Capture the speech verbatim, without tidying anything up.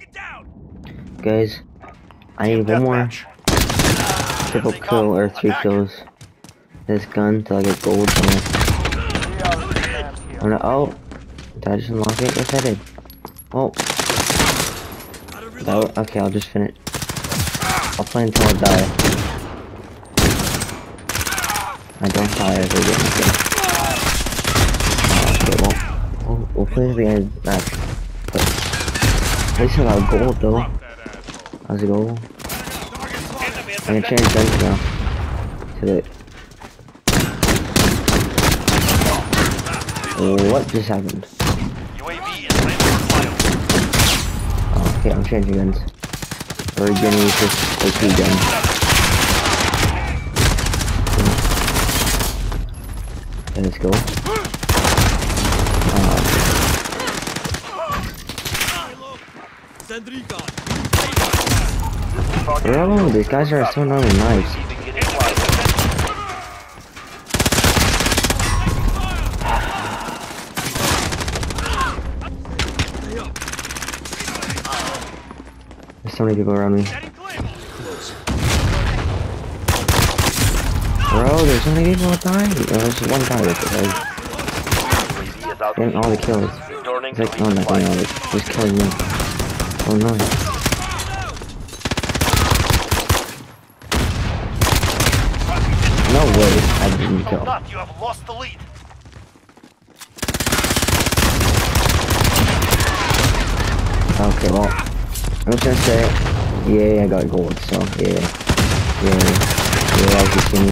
Guys, I need one more triple kill or three kills. This gun till I get gold from it. I'm gonna, oh, did I just unlock it? Yes, I did. Oh, that, okay, I'll just finish. I'll play until I die. I don't die ever again. Okay, well, we'll, we'll play to the end of the match. But at least I got gold though. How's it go? I'm gonna change guns now. To the. What just happened? Oh, okay, I'm changing guns. We're gonna use this O P gun. Okay, let's go. Uh, bro, these guys are so not nice. There's so many people around me. Bro, there's so many people dying. Oh, there's one guy with it. Getting all the kills. He's like, no, not getting all the kills. He's killing me. Oh no. No way, I didn't kill. You have lost the lead. Okay, well, I'm just gonna say, yeah, I got gold, so yeah, yeah, yeah, as you can